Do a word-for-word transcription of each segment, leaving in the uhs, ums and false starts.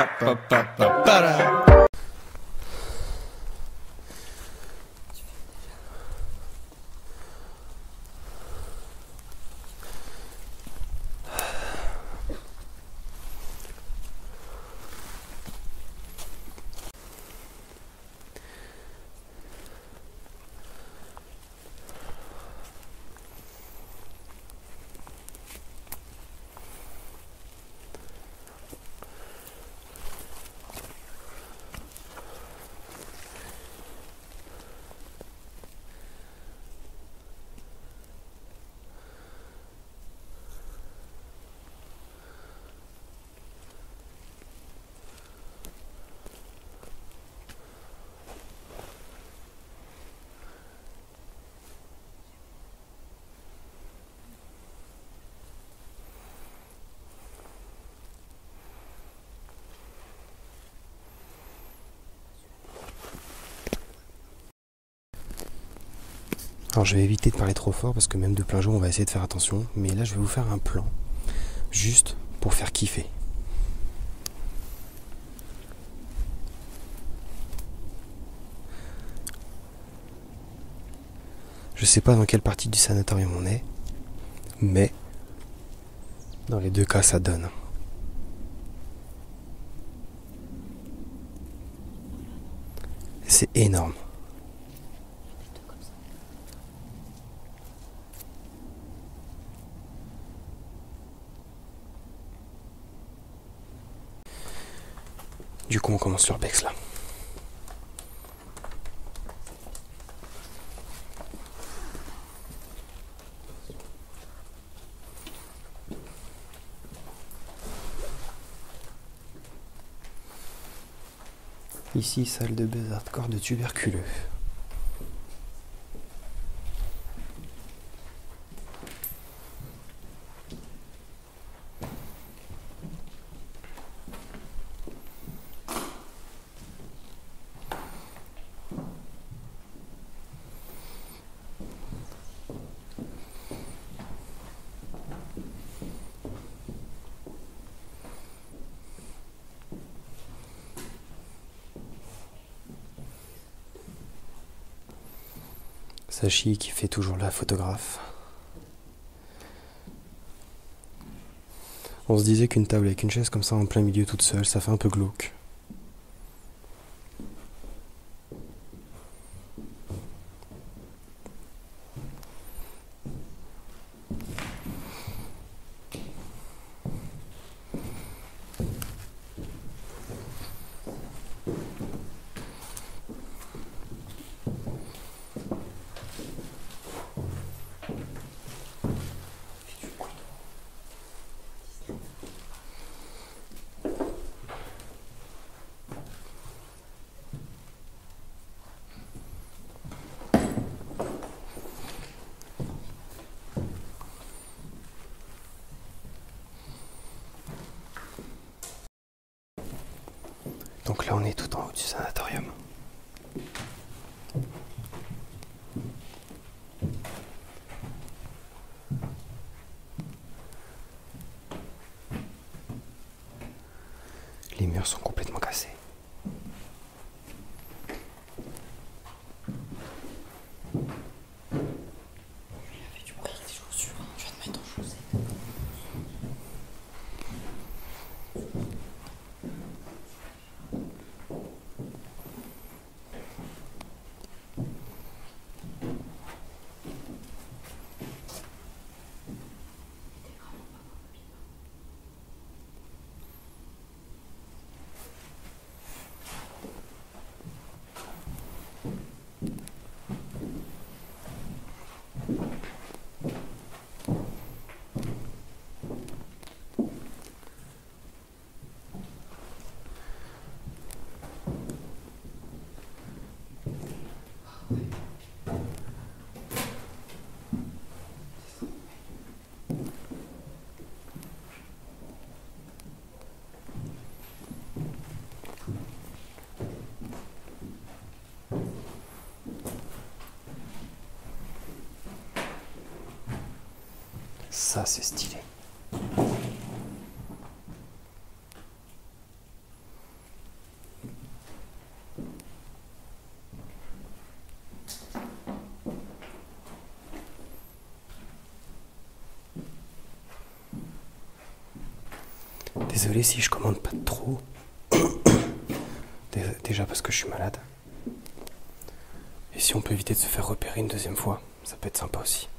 Alors je vais éviter de parler trop fort parce que même de plein jour on va essayer de faire attention, mais là je vais vous faire un plan, juste pour faire kiffer. Je sais pas dans quelle partie du sanatorium on est, mais dans les deux cas ça donne. C'est énorme. Du coup on commence sur Bex là. Ici, salle de base hardcore de tuberculeux. Sachi qui fait toujours la photographe. On se disait qu'une table avec une chaise comme ça en plein milieu toute seule, ça fait un peu glauque. Donc là on est tout en haut du sanatorium. Les murs sont complètement cassés. Ça c'est stylé. Désolé si je commande pas de trop. Déjà parce que je suis malade. Et si on peut éviter de se faire repérer une deuxième fois, ça peut être sympa aussi.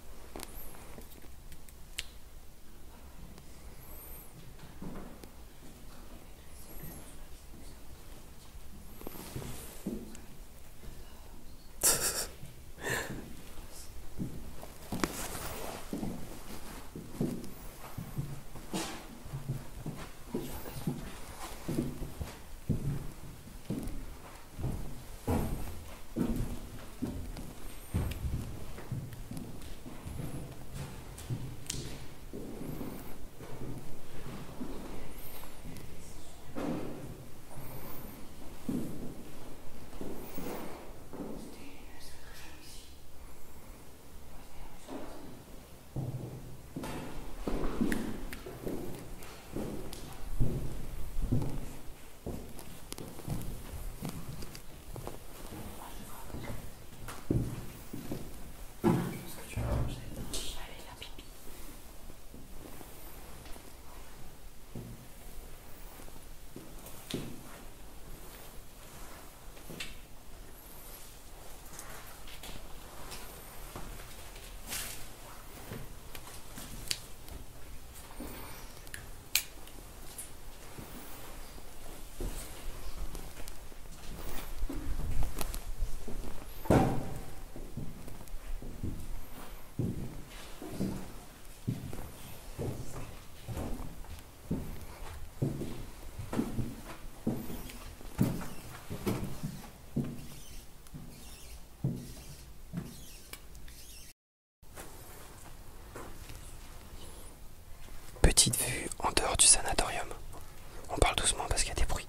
Petite vue en dehors du sanatorium. On parle doucement parce qu'il y a des bruits.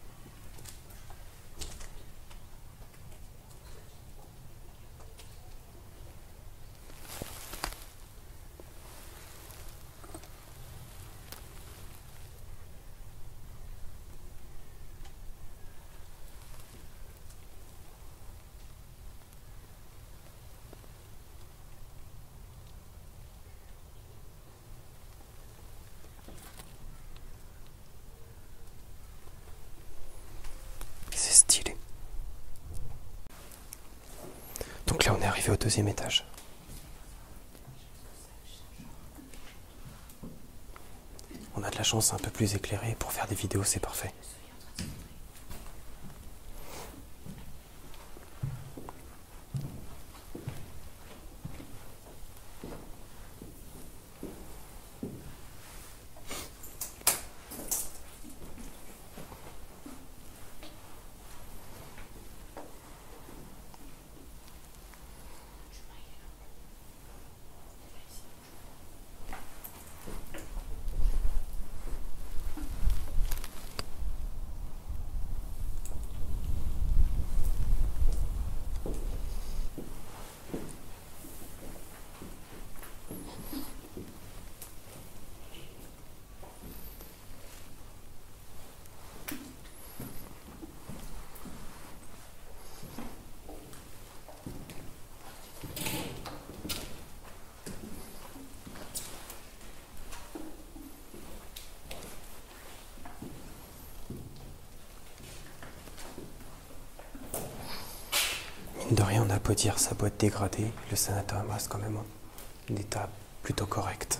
C'est stylé. Donc là on est arrivé au deuxième étage. On a de la chance, c'est un peu plus éclairé. Pour faire des vidéos, c'est parfait. De rien, on a beau dire sa boîte dégradée, le sanatorium reste quand même en état plutôt correct.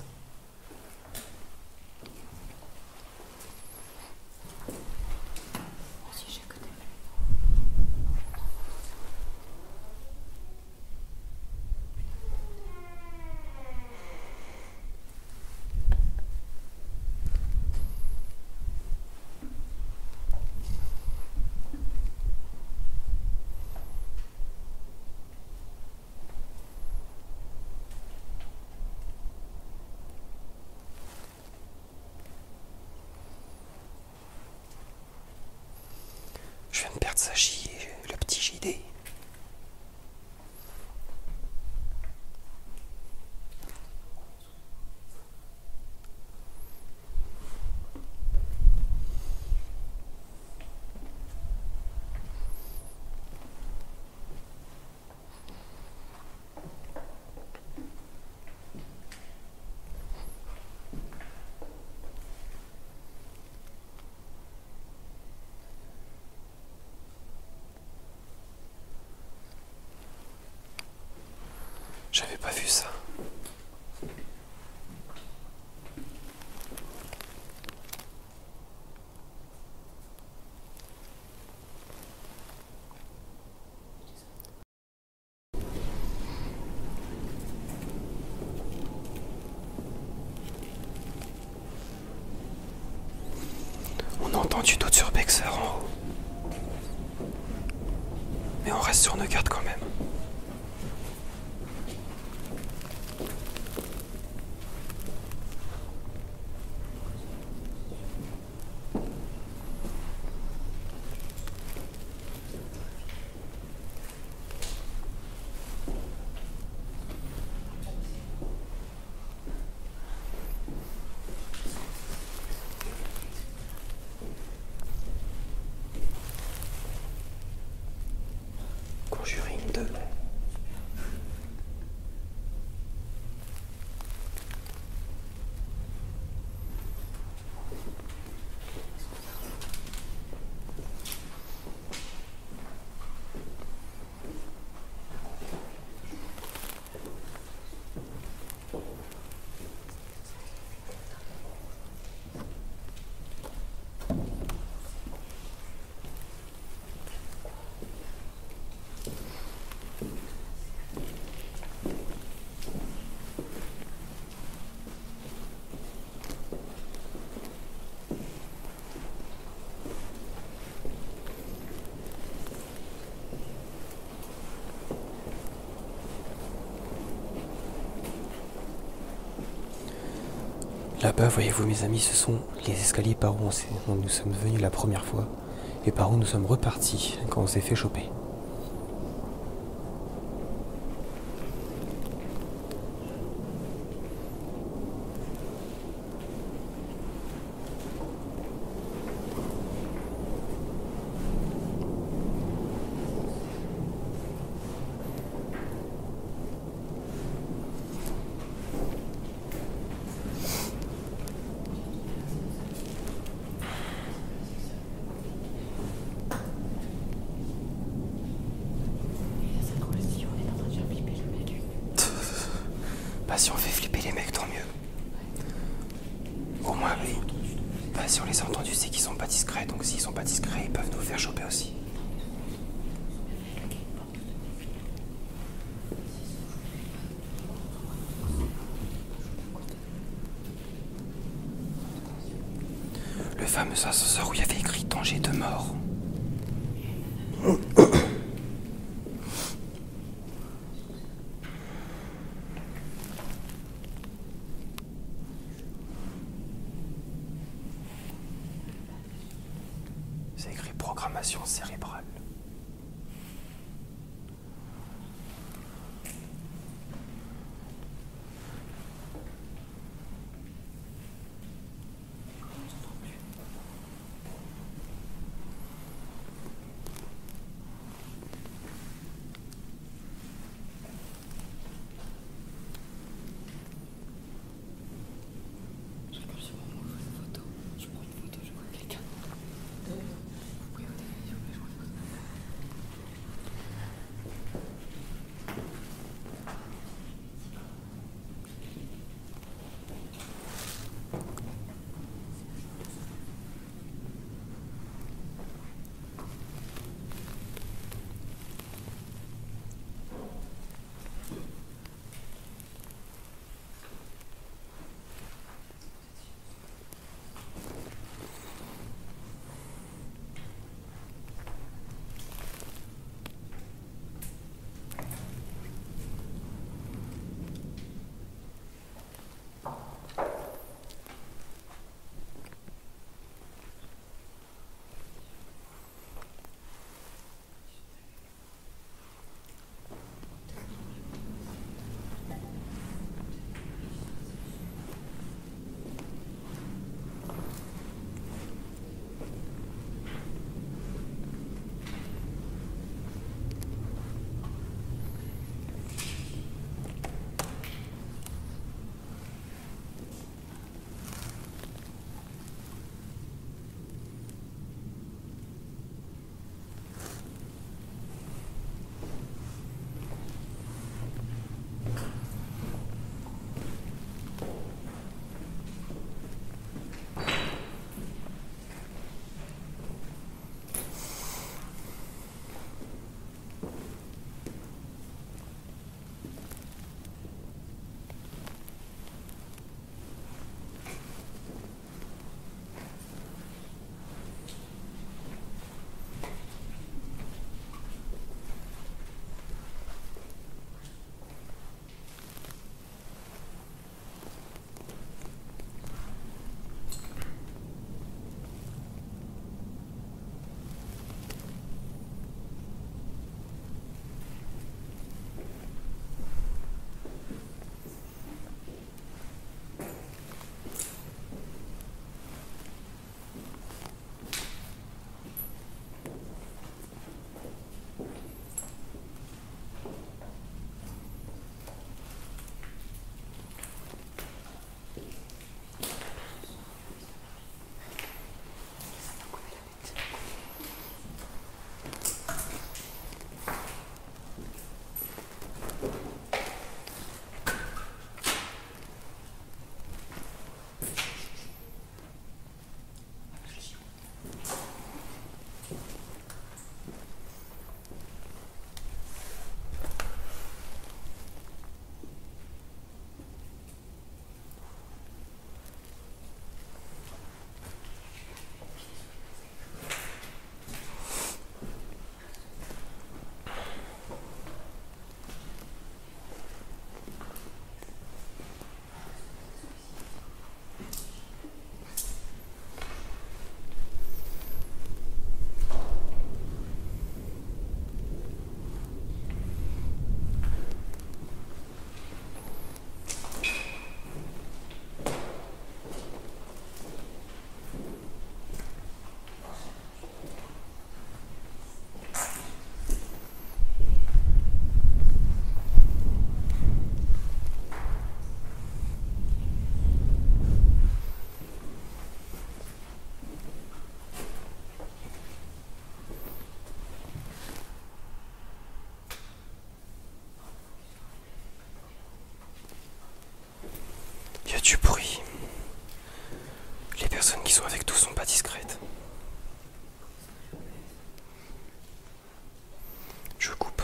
J'avais pas vu ça. On a entendu d'autres urbexeurs en haut. Mais on reste sur nos gardes quand même. Conjuring deux. Là-bas, voyez-vous mes amis, ce sont les escaliers par où on s'est- où nous sommes venus la première fois et par où nous sommes repartis quand on s'est fait choper. Bah si on fait flipper les mecs, tant mieux. Au moins, oui. Bah si on les a entendus, c'est qu'ils sont pas discrets. Donc s'ils sont pas discrets, ils peuvent nous faire choper aussi. Le fameux ascenseur où il y avait écrit danger de mort. C'est écrit programmation cérébrale. du bruit. Les personnes qui sont avec nous sont pas discrètes. Je coupe.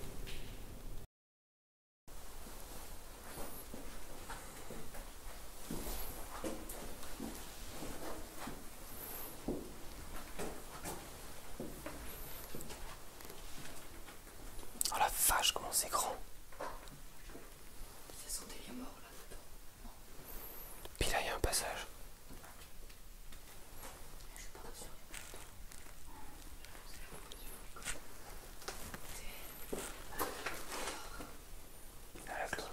Oh la vache, comment c'est grand. Ça sentait les morts là dedans. Puis là, il y a un passage. Je suis pas sûre. À la clé.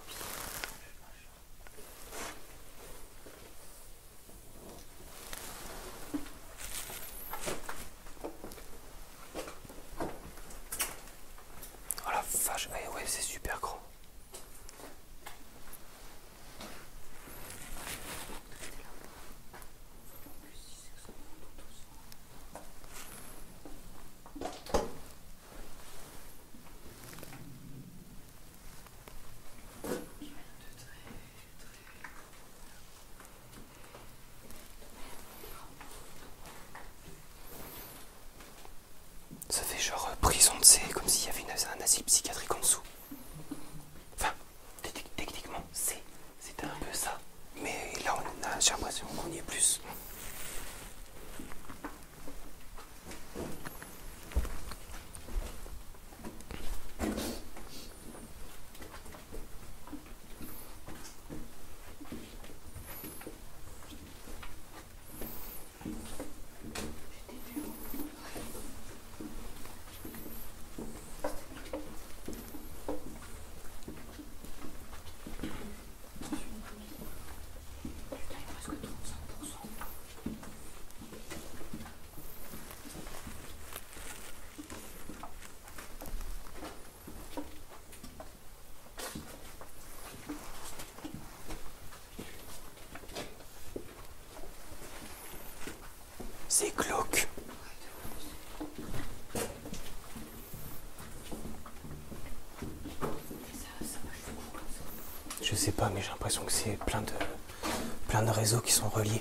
Oh la vache, ouais, ouais, c'est super grand. Ça fait genre euh, prison de C, comme s'il y avait une, un asile psychiatrique en dessous. Enfin, techniquement, c'est, c'était un peu ça. Mais là, on a, j'ai l'impression qu'on y est plus. C'est glauque. Je sais pas, mais j'ai l'impression que c'est plein de, plein de réseaux qui sont reliés.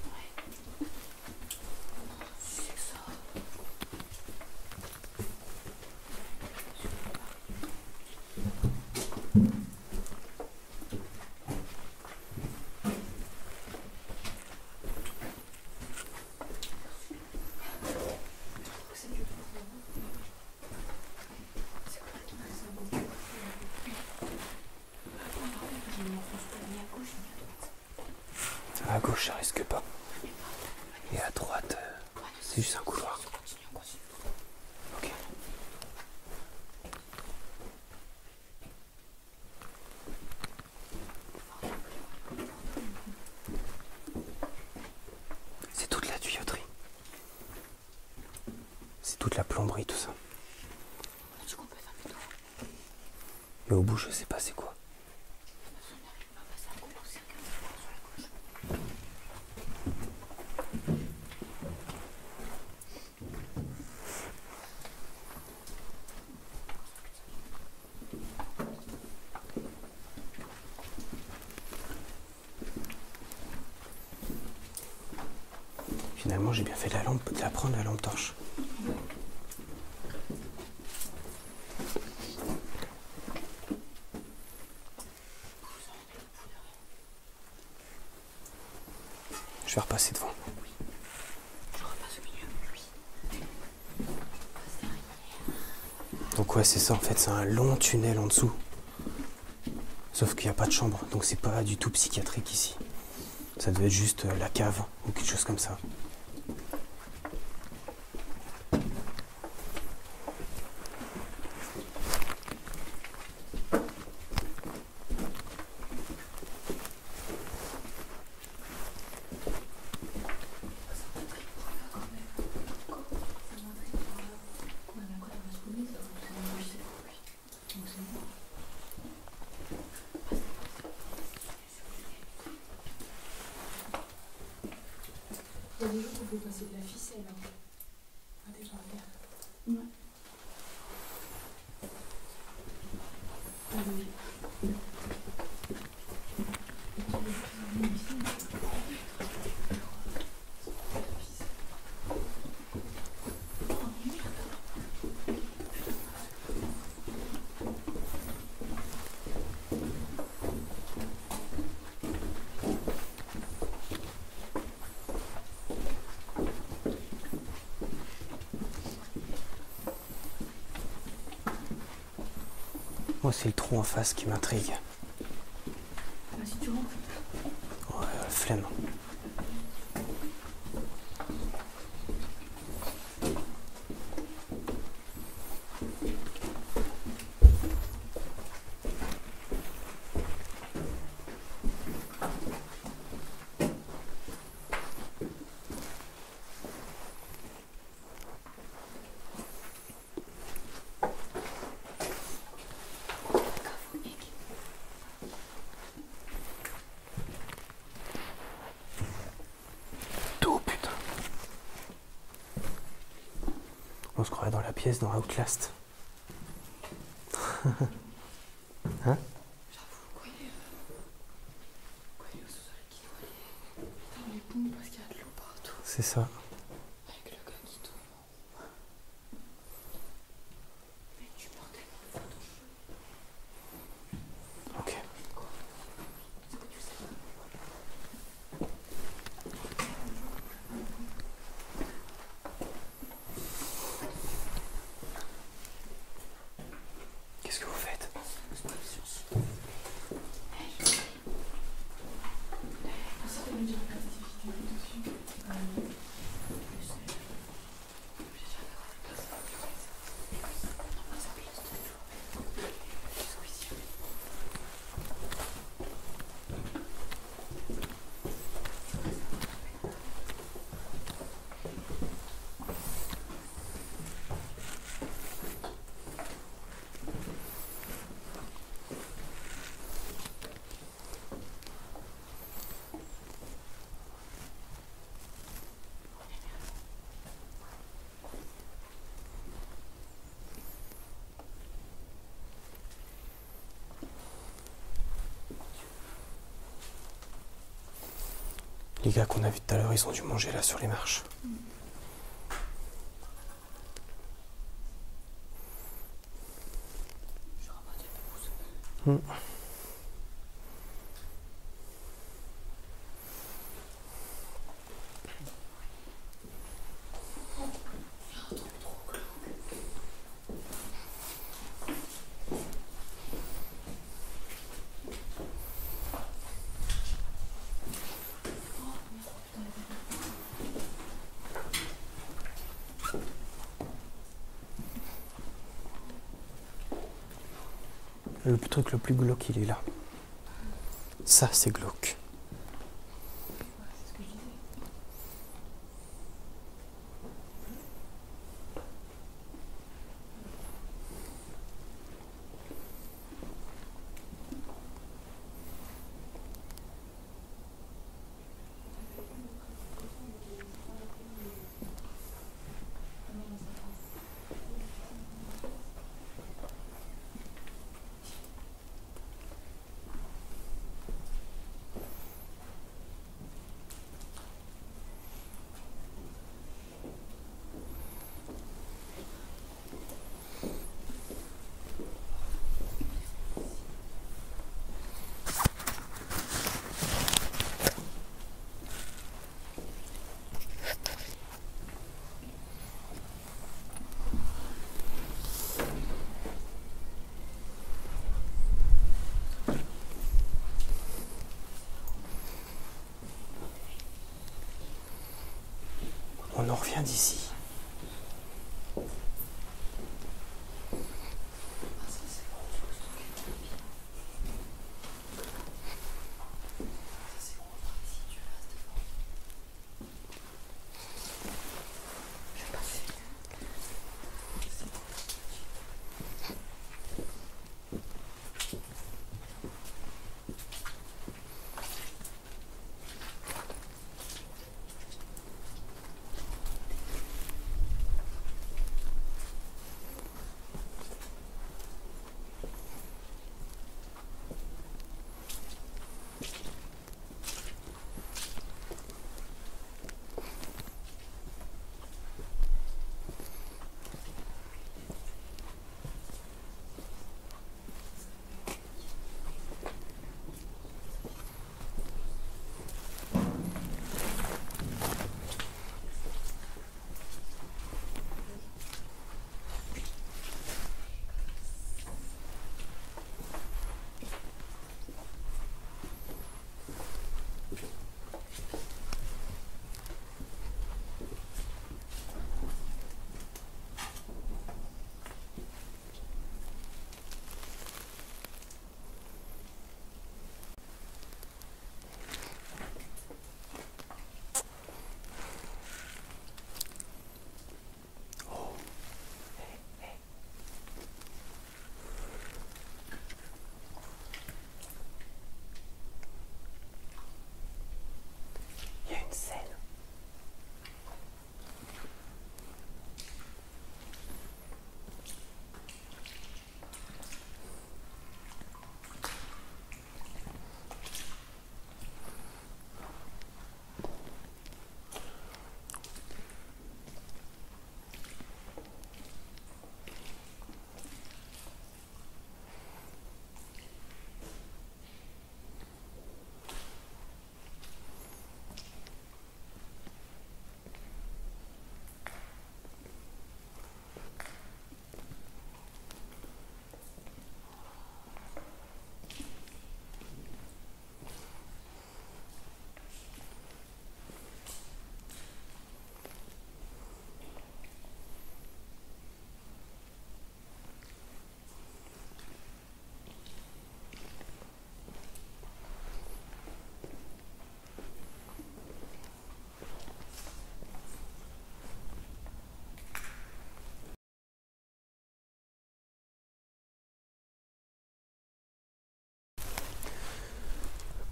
À gauche, ça risque pas. Et à droite, euh, c'est juste un couloir. Ok. C'est toute la tuyauterie. C'est toute la plomberie, tout ça. Mais au bout, je sais pas c'est quoi. Finalement, j'ai bien fait de la lampe, de la prendre la lampe torche. Je vais repasser devant. Je repasse au milieu, oui. Donc ouais, c'est ça en fait, c'est un long tunnel en dessous. Sauf qu'il n'y a pas de chambre, donc c'est pas du tout psychiatrique ici. Ça devait être juste euh, la cave ou quelque chose comme ça. Il y a des jours où il faut passer de la ficelle. Hein. Ah, déjà, regarde. Ouais. Ah oui. Moi, c'est le trou en face qui m'intrigue. Bah, si tu rentres. Ouais, la flemme. On se croirait dans la pièce dans Outlast. Hein? J'avoue, quoi il est. Quoi il est au sous-sol qui doit aller. Putain, les pompes parce qu'il y a de l'eau partout. C'est ça. Avec le gars qui tombe. Mais tu prends tellement de photos. Ok. C'est que tu sais pas. Qu'est-ce que vous faites? Les gars qu'on a vus tout à l'heure, ils ont dû manger là sur les marches. Mmh. Le truc le plus glauque, il est là. Ça, c'est glauque. C'est ce que je disais. On en revient d'ici.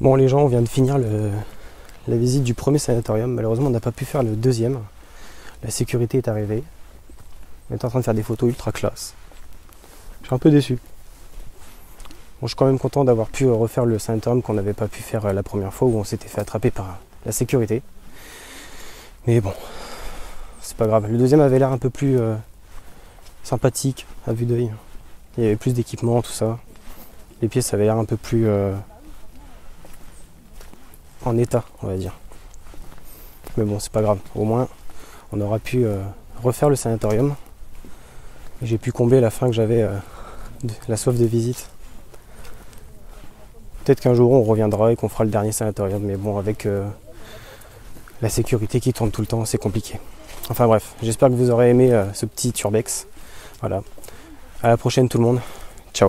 Bon les gens, on vient de finir le, la visite du premier sanatorium. Malheureusement on n'a pas pu faire le deuxième. La sécurité est arrivée. On est en train de faire des photos ultra classe. Je suis un peu déçu. Bon, je suis quand même content d'avoir pu refaire le sanatorium qu'on n'avait pas pu faire la première fois où on s'était fait attraper par la sécurité. Mais bon, c'est pas grave. Le deuxième avait l'air un peu plus euh, sympathique à vue d'œil. Il y avait plus d'équipement, tout ça. Les pièces avaient l'air un peu plus euh, en état, on va dire. Mais bon, c'est pas grave. Au moins, on aura pu euh, refaire le sanatorium. J'ai pu combler la faim que j'avais, euh, la soif de visite. Peut-être qu'un jour on reviendra et qu'on fera le dernier sanatorium, mais bon, avec euh, la sécurité qui tourne tout le temps, c'est compliqué. Enfin bref, j'espère que vous aurez aimé euh, ce petit Urbex. Voilà. À la prochaine tout le monde. Ciao.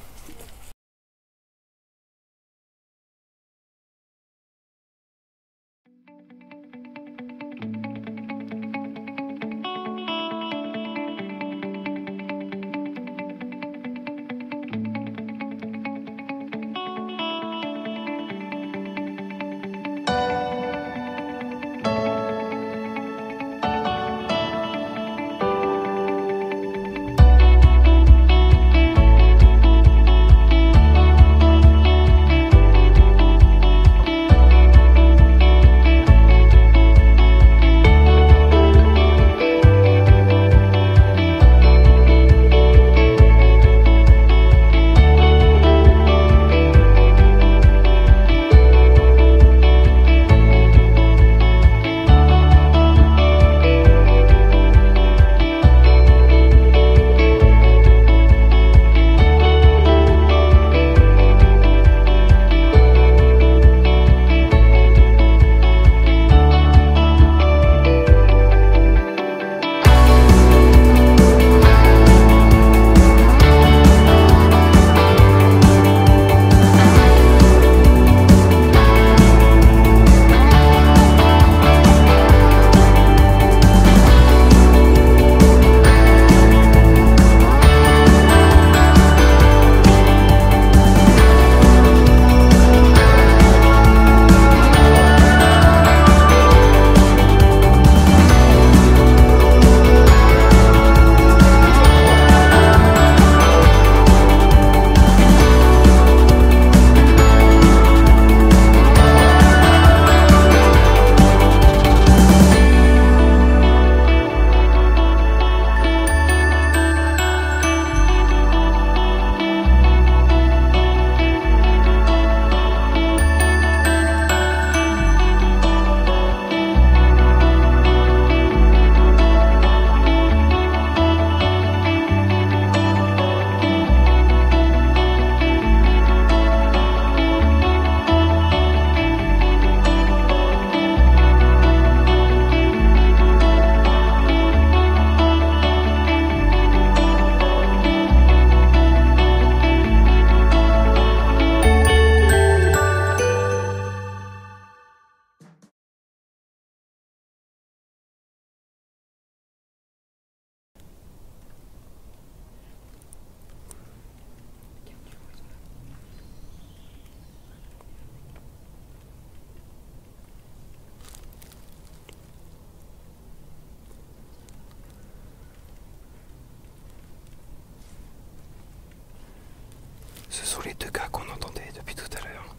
Ce sont les deux gars qu'on entendait depuis tout à l'heure.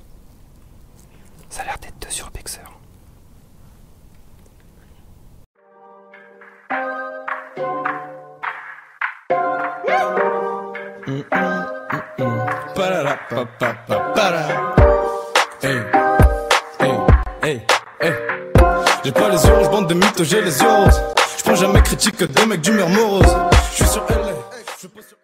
Ça a l'air d'être deux urbexeurs. J'ai pas les yeux rouges, bande de mythos, j'ai les yeux roses. J'prends jamais critique que des mecs d'humeur morose. J'suis sur L A, j'suis pas sur